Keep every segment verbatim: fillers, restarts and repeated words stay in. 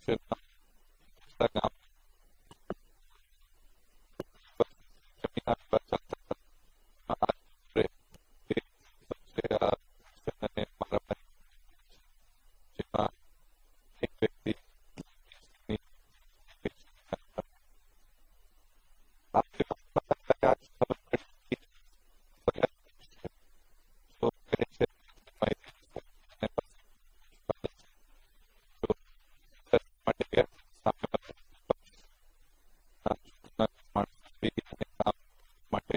गांव जमीन पर चलता था आज पूरे देश सबसे मैंने मारा भाई જેમાં એક વ્યક્તિ आपसे आज खबर पड़ी तो करे से भाई तो માટે ગયા સામે માણસ બી કામ માટે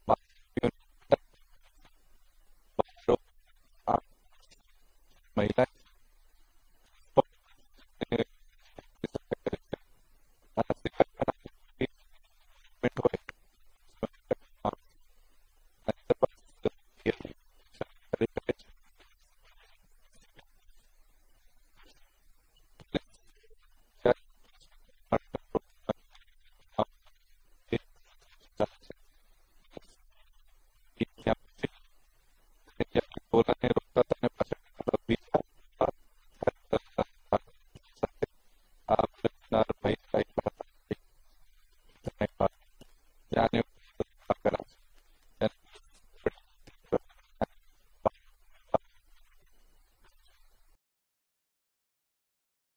महिला